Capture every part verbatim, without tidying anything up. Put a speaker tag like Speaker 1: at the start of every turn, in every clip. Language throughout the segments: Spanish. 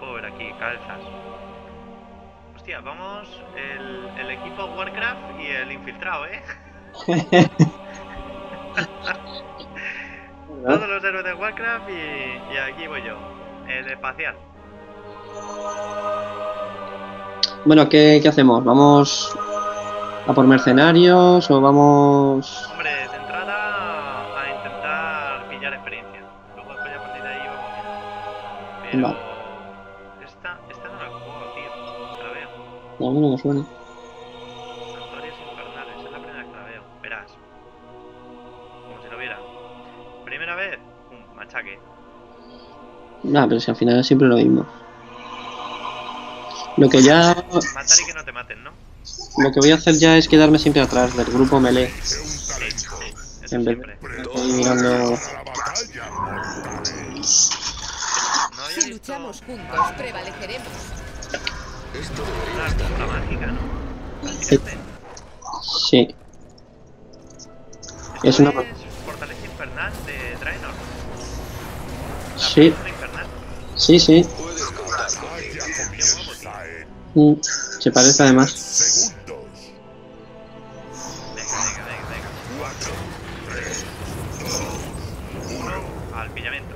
Speaker 1: puedo ver aquí, calzas. Hostia, vamos el, el equipo Warcraft y el infiltrado, ¿eh? Todos los héroes de Warcraft y, y aquí voy yo, el espacial.
Speaker 2: Bueno, ¿qué, ¿qué hacemos? ¿Vamos a por mercenarios o vamos...?
Speaker 1: Hombre, de entrada a intentar pillar experiencia. Luego después ya a partir de ahí vamos viendo. Pero...
Speaker 2: Vale,
Speaker 1: Esta, esta no la juego, tío. La veo.
Speaker 2: a mí no me suena.
Speaker 1: Santuarios infernales, es la primera vez que la veo. Verás. Como si lo viera. Primera vez, un machaque.
Speaker 2: Nah, pero si al final es siempre lo mismo. Lo que ya...
Speaker 1: Matar y que no te maten, ¿no?
Speaker 2: Lo que voy a hacer ya es quedarme siempre atrás del grupo melee.
Speaker 1: Sí, sí. Eso
Speaker 2: En vez
Speaker 1: siempre.
Speaker 2: de ir mirando...
Speaker 1: No había
Speaker 3: Si
Speaker 1: visto
Speaker 3: luchamos juntos, prevaleceremos.
Speaker 1: una alfombra mágica, ¿no? Prácticamente.
Speaker 2: Sí.
Speaker 1: Esto
Speaker 2: Es una...
Speaker 1: es Fortaleza Infernal de Draenor. La
Speaker 2: Sí,
Speaker 1: península infernal.
Speaker 2: sí, sí.
Speaker 1: Qué guapo, tío.
Speaker 2: Mm, se parece además.
Speaker 1: Venga, venga, venga, venga. Cuatro, tres, dos, uno, al pillamiento.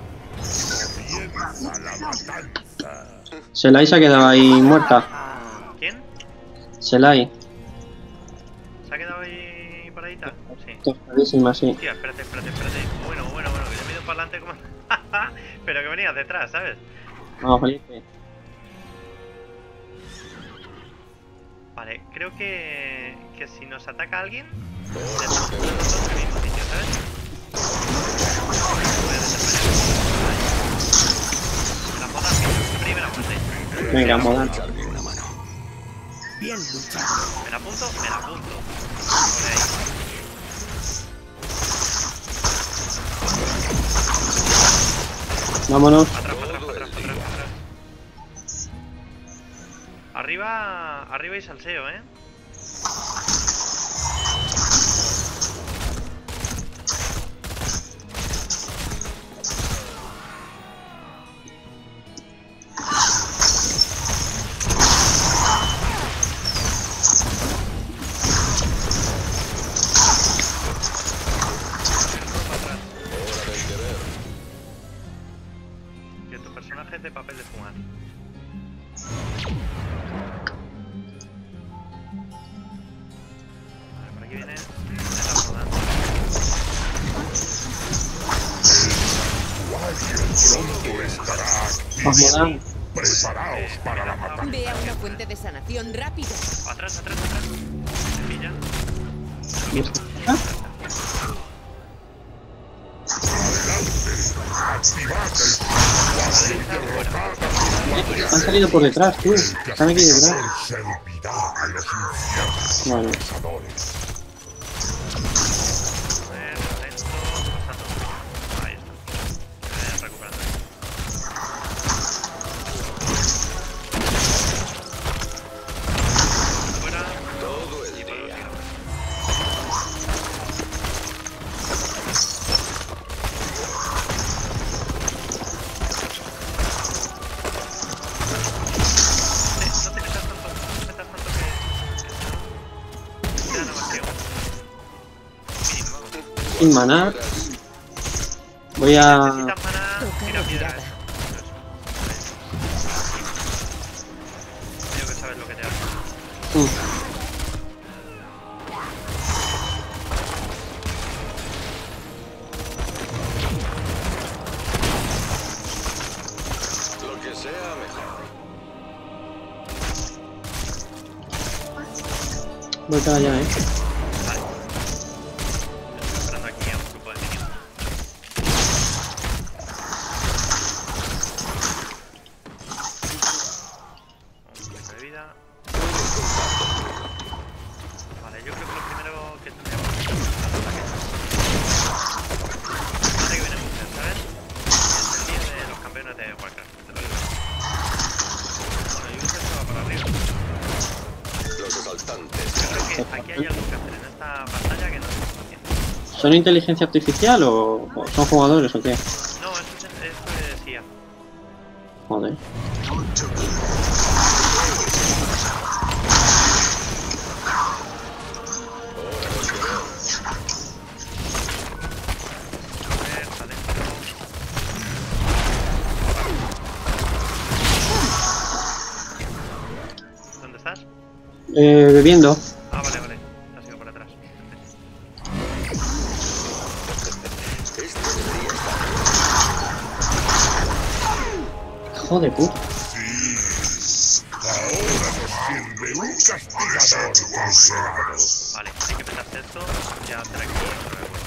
Speaker 2: Selai se ha quedado ahí muerta.
Speaker 1: ¿Quién?
Speaker 2: Selai.
Speaker 1: ¿Se ha quedado ahí paradita? Sí.
Speaker 2: Tostadísima, sí.
Speaker 1: Hostia, espérate, espérate, espérate. Bueno, bueno, bueno, que yo me he ido para adelante como... Pero que venías detrás, ¿sabes?
Speaker 2: Vamos, Felipe.
Speaker 1: Vale, creo que... que si nos ataca alguien... tenemos que ponernos todos en el mismo sitio, ¿sabes? Voy a desaparecer. La moda, primera muerte.
Speaker 2: Venga, moda.
Speaker 4: Bien luchado.
Speaker 1: ¿Me la apunto? Me la apunto. Por ahí.
Speaker 2: Vámonos.
Speaker 1: Para atrás, para atrás, para atrás, para atrás, para atrás. Arriba... Arriba hay salseo, ¿eh? Que tu personaje es de papel de fumar. Vale, por aquí viene la rodante.
Speaker 2: Vamos, moda.
Speaker 4: Preparaos para la batalla.
Speaker 3: Ve a una fuente de sanación rápido.
Speaker 1: Atrás, atrás, atrás. Me pilla.
Speaker 2: Han salido por detrás, tú. Están aquí detrás.
Speaker 4: Servirá a los infiernos
Speaker 2: Bueno,
Speaker 4: cazadores.
Speaker 1: A ver, lento, pasando. Ahí está. Me voy recuperando. Fuera. Todo el día. No te metas tanto, no te metas tanto que... que queda nada más que un... mínimo, vamos.
Speaker 2: sin maná. Voy a...
Speaker 1: Necesitas maná,
Speaker 3: Toca
Speaker 1: tira piedra.
Speaker 3: retirada.
Speaker 1: Creo que sabes lo que te hace.
Speaker 2: Mm,
Speaker 5: Lo que sea mejor.
Speaker 2: voy para allá, eh.
Speaker 1: Vale. Estoy esperando aquí a un grupo de minions. Un poco de vida. Vale, yo creo que lo primero que tendríamos que hacer es el ataque. Parece que viene mucho, ¿sabes? Es el día de los campeones de Warcraft, te lo digo. Bueno, y Ulises se va para arriba.
Speaker 5: Los asaltantes.
Speaker 1: Yo creo que aquí hay algo que hacer en esta pantalla que no estamos haciendo.
Speaker 2: ¿Son inteligencia artificial o, o son jugadores o qué?
Speaker 1: No, esto es, esto es I A.
Speaker 2: Joder.
Speaker 1: ver, adentro. ¿Dónde estás?
Speaker 2: Eh, bebiendo.
Speaker 1: Ah, vale, vale. Te has ido para atrás.
Speaker 2: Hijo de puta.
Speaker 4: Ahora nos sirve un castigador congelado.
Speaker 1: Vale, hay que petarse esto. Ya hacer aquí otra vez.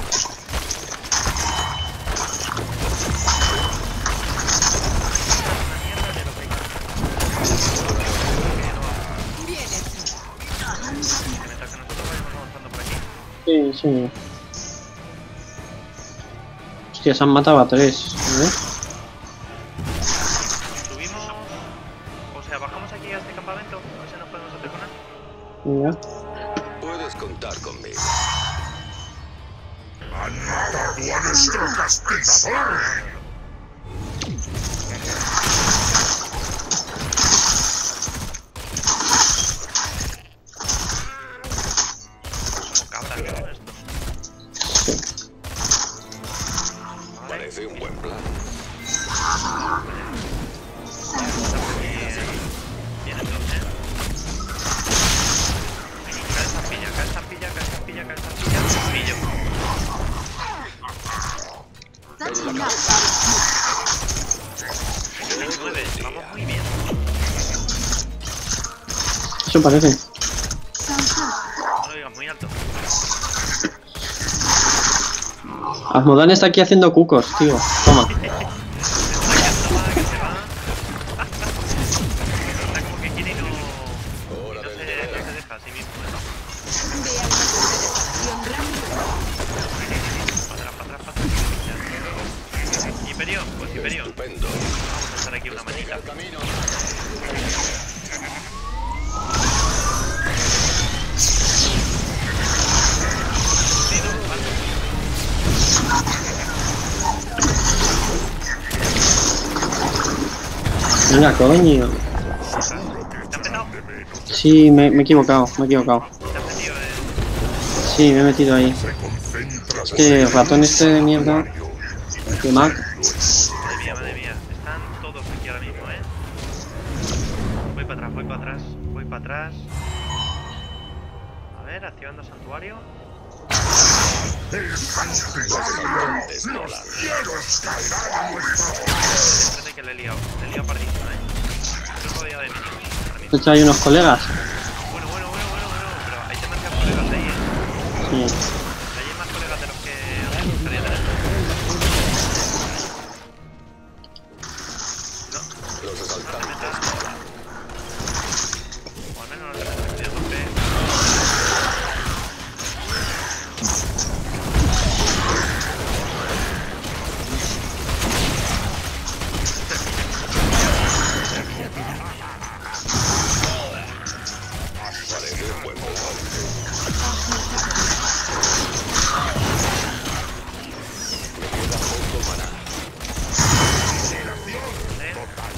Speaker 1: Una mierda de lo que hay que hacer.
Speaker 3: Bien hecho.
Speaker 1: Que mientras que nosotros vayamos avanzando por aquí.
Speaker 2: Sí, sí. Hostia, se han matado a tres. ¿Eh?
Speaker 1: Subimos. O sea, bajamos aquí a este campamento. A ver si nos podemos hacer con él.
Speaker 2: Venga.
Speaker 5: Puedes contar conmigo.
Speaker 4: Han matado a nuestro castigador.
Speaker 1: Como cabras, ¿no? Esto.
Speaker 2: Sí.
Speaker 1: Vale.
Speaker 5: Parece un buen plan.
Speaker 1: Vienen dos, ¿eh? Cae estampilla, cae estampilla, cae estampilla, cae estampilla. Pillo. nueve, vamos muy bien.
Speaker 2: Eso parece.
Speaker 1: No lo digas muy alto.
Speaker 2: Asmodán está aquí haciendo cucos, tío. Toma.
Speaker 1: Está que toma, que se va. Está como que quiere y no, y
Speaker 5: Hora
Speaker 1: no,
Speaker 5: del
Speaker 1: se,
Speaker 5: deber.
Speaker 1: no se deja a sí mismo, ¿no?
Speaker 3: Ve a una fuente de sanación rápido.
Speaker 1: Para atrás, para atrás, para atrás. Imperio, pues Imperio.
Speaker 5: Estupendo.
Speaker 1: Vamos a echar aquí una manita.
Speaker 5: El camino.
Speaker 1: Sí, no, vale.
Speaker 2: Venga, coño.
Speaker 1: ¿Te han petado?
Speaker 2: Sí, me, me he equivocado, me he equivocado.
Speaker 1: ¿Te has metido en...?
Speaker 2: Sí, me he metido ahí.
Speaker 4: Se concentra
Speaker 2: Es que el ratón este de mierda. De Mac.
Speaker 1: Madre mía, madre mía. Están todos aquí ahora mismo, ¿eh? Voy para atrás, voy para atrás, voy para atrás. A ver, activando santuario.
Speaker 4: el castigador. Los cielos caerán a nuestro
Speaker 1: Espérate que le he liado. Le he liado pardito, ¿eh? Estoy rodeado de minions ahora mismo.
Speaker 2: De hecho, hay unos colegas.
Speaker 1: Bueno, bueno, bueno, bueno, bueno. Pero hay demasiados colegas ahí, ¿eh?
Speaker 2: Sí.
Speaker 1: Hay más colegas de los que me gustaría tener. No,
Speaker 5: Los
Speaker 1: no te
Speaker 5: asaltantes.
Speaker 1: metas. O al menos no te metas. Estoy a tope.
Speaker 5: Parece un buen plan. Me queda poco maná.
Speaker 1: ¿Eh?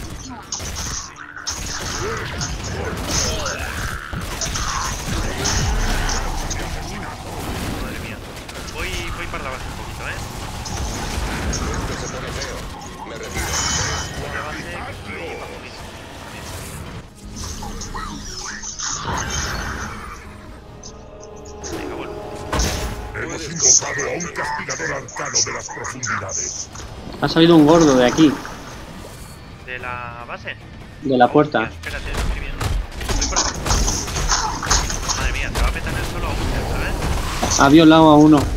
Speaker 1: Madre mía. Voy, voy para la base un poquito, ¿eh?
Speaker 5: Esto se pone feo. Me retiro.
Speaker 1: Voy a base y bajo mid. Venga, vuelvo.
Speaker 4: Hemos invocado a un castigador arcano de las profundidades.
Speaker 2: Ha salido un gordo de aquí,
Speaker 1: ¿De la base?
Speaker 2: de la puerta.
Speaker 1: Hostia, espérate, estoy viendo. Voy por abajo. Madre mía, se va a petar el solo a Uter, ¿sabes?
Speaker 2: Ha violado a uno.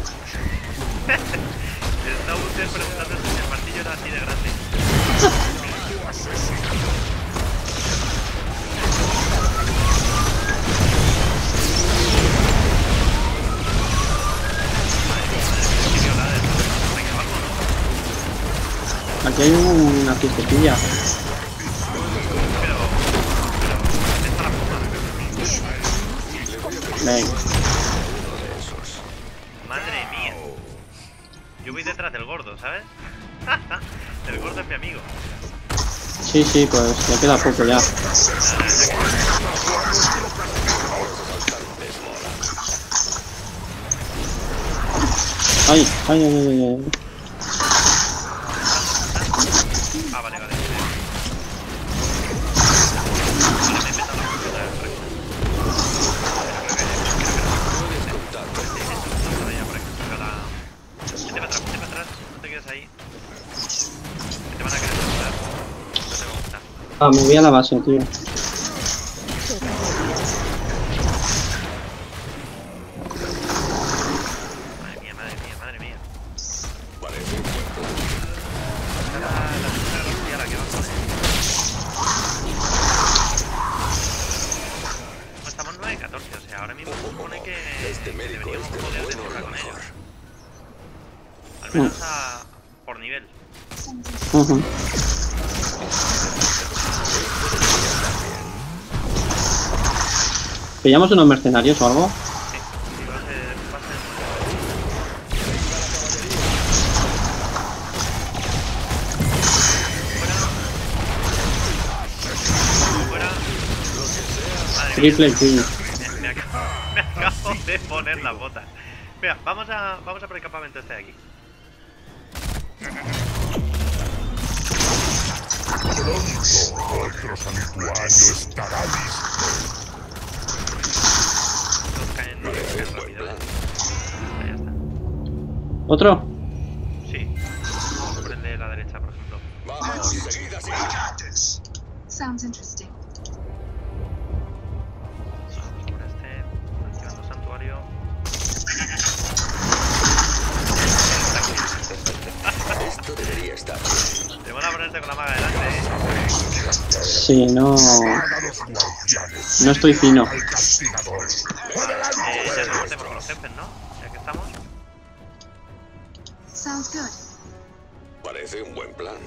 Speaker 1: Está Uter preguntándose si el martillo era así de grande. Qué violada es. Me quedo algo, ¿no?
Speaker 2: Aquí hay una fiestecilla.
Speaker 1: Pero... Pero... ¿Dónde está la forma?
Speaker 2: Venga.
Speaker 1: Madre mía. Yo voy detrás del gordo, ¿sabes? El gordo es mi amigo.
Speaker 2: Sí, sí, pues le queda poco ya. Ay, ay, ay, ay, ay.
Speaker 1: Ah, vale, vale. Vale, me he petado la puerta del recto. Por allá, por aquí. Vete para atrás, vete para atrás. No te quedes ahí. Que te van a querer matar. No te va a gustar.
Speaker 2: Ah, me voy a la base, tío.
Speaker 1: Madre mía, madre mía, madre mía.
Speaker 5: Parece un buen plan.
Speaker 1: La, la segunda velocidad la que va a poner. No, estamos nueve catorce, o sea, ahora mismo se supone que,
Speaker 5: Este
Speaker 1: que
Speaker 5: médico
Speaker 1: deberíamos
Speaker 5: es de lo
Speaker 1: poder
Speaker 5: bueno a
Speaker 1: descargar
Speaker 5: lo
Speaker 1: con ellos.
Speaker 5: mejor.
Speaker 1: Al menos a, por nivel.
Speaker 2: Ujú. ¿Pillamos unos mercenarios o algo?
Speaker 1: Sí, sí, va a ser, va a ser fuera. Fuera. Madre mía.
Speaker 2: Triple kill.
Speaker 1: Me, me acabo, me acabo de poner las botas. Mira, vamos a, vamos a por el campamento este de aquí.
Speaker 4: Pronto, otro santuario estará listo.
Speaker 1: Todos caen, caen rápido. ¿Eh? Ahí está.
Speaker 2: ¿Otro?
Speaker 1: Sí. Vamos por el de la derecha, por ejemplo.
Speaker 5: Vamos, seguida, seguida.
Speaker 3: Sounds interesting.
Speaker 1: Vamos por este. Activando santuario.
Speaker 5: Esto debería estar bien.
Speaker 1: Te van a ponerte con la maga delante, eh.
Speaker 2: Sí, no...
Speaker 4: Para los guardianes.
Speaker 2: No estoy fino.
Speaker 4: Al castigador.
Speaker 1: Eh, ya nos metemos con los jefes, ¿no? Ya que estamos.
Speaker 3: Sounds good.
Speaker 5: Parece un buen plan.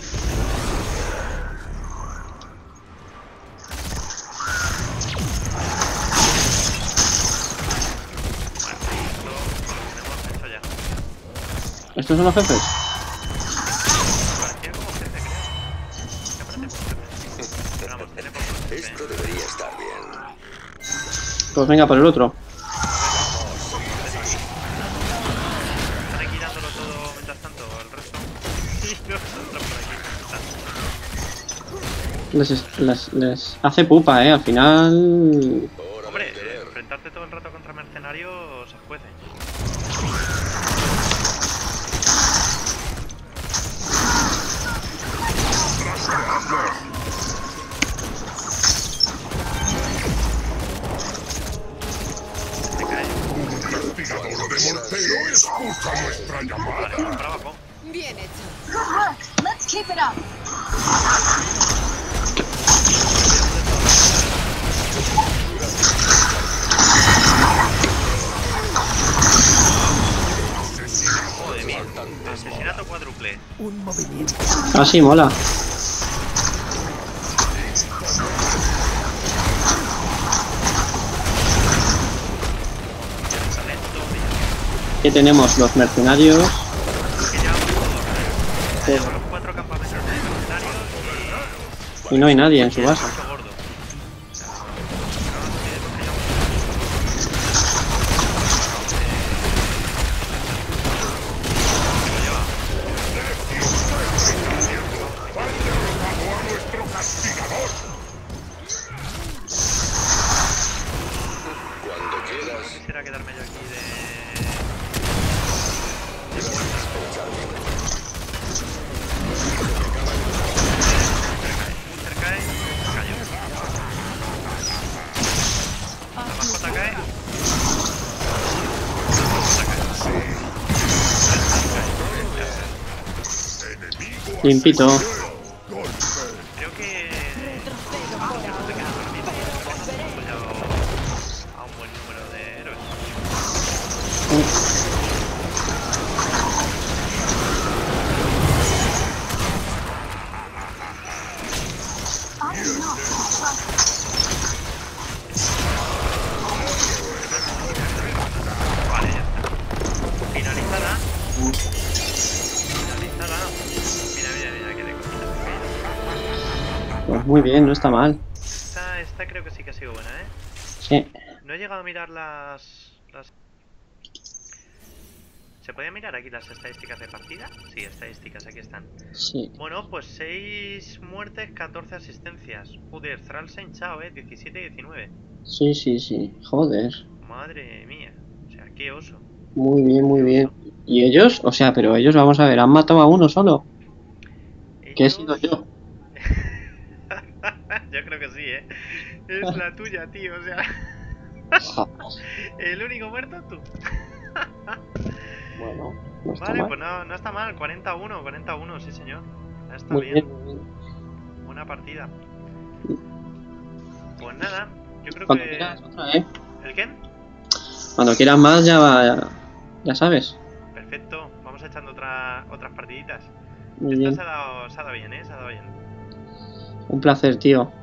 Speaker 1: Bueno, esto lo tenemos hecho ya.
Speaker 2: ¿Estos son los jefes?
Speaker 1: Parecía como jefe, creo. ¿Qué parece como jefe? Pero vamos, tiene poco jefe.
Speaker 5: Esto debería estar bien.
Speaker 2: Pues venga, por el otro.
Speaker 1: Están aquí dándolo todo mientras tanto, el resto. Y nosotros por aquí.
Speaker 2: Les, es- les, les hace pupa, eh. Al final...
Speaker 5: Hora
Speaker 1: Hombre,
Speaker 5: de
Speaker 1: eh,
Speaker 5: querer.
Speaker 1: enfrentarte todo el rato contra mercenarios se puede. Se cae.
Speaker 4: Castigador de mortero, escucha nuestra llamada.
Speaker 1: Vale, vamos para abajo.
Speaker 3: Bien hecho.
Speaker 6: Good work. Let's keep it up.
Speaker 1: Joder, mía. Asesinato cuádruple.
Speaker 2: Ah, sí, mola.
Speaker 1: Talento,
Speaker 2: Aquí tenemos los mercenarios.
Speaker 1: que llevamos todos.
Speaker 2: Sí.
Speaker 1: Llevamos cuatro campamentos de mercenarios y...
Speaker 2: Y no hay nadie en su base.
Speaker 1: mucho gordo.
Speaker 4: A nuestro castigador.
Speaker 5: Cuando quieras.
Speaker 1: Quisiera quedarme yo aquí de... Booster cae, cayó. La mascota cae. La mascota cae.
Speaker 4: Enemigo
Speaker 2: Limpito.
Speaker 1: Creo que... No te quedas dormido. Hemos apoyado a un buen número de héroes. Vale, ya está. Finalizada. Finalizada. Mira, mira, mira, que de cositas he caído.
Speaker 2: Muy bien, no está mal.
Speaker 1: Esta, esta creo que sí que ha sido buena, ¿eh?
Speaker 2: Sí.
Speaker 1: No he llegado a mirar las... las... ¿Se puede mirar aquí las estadísticas de partida? Sí, estadísticas, aquí están.
Speaker 2: Sí.
Speaker 1: Bueno, pues seis muertes, catorce asistencias. Joder, Thrall se ha hinchado, ¿eh? diecisiete diecinueve.
Speaker 2: Sí, sí, sí. Joder.
Speaker 1: Madre mía. O sea, qué oso.
Speaker 2: Muy bien, muy bien. ¿Y ellos? O sea, pero ellos, vamos a ver, han matado a uno solo. Que he sido
Speaker 1: Ellos...
Speaker 2: yo.
Speaker 1: Yo creo que sí, ¿eh? Es la tuya, tío, o sea... El único muerto tú.
Speaker 2: Bueno, no está
Speaker 1: Vale,
Speaker 2: mal.
Speaker 1: pues no, no está mal. cuarenta a uno, cuarenta a uno, sí señor. Está
Speaker 2: Muy
Speaker 1: bien.
Speaker 2: bien, muy bien.
Speaker 1: Buena partida. Pues nada, yo creo
Speaker 2: Cuando
Speaker 1: que...
Speaker 2: quieras otra, ¿eh?
Speaker 1: ¿El qué?
Speaker 2: Cuando quieras más, ya va. Ya sabes.
Speaker 1: Perfecto, vamos echando otra, otras partiditas.
Speaker 2: Muy
Speaker 1: Esta
Speaker 2: bien.
Speaker 1: se ha, dado, se ha dado bien, ¿eh? Se ha dado bien.
Speaker 2: Un placer, tío.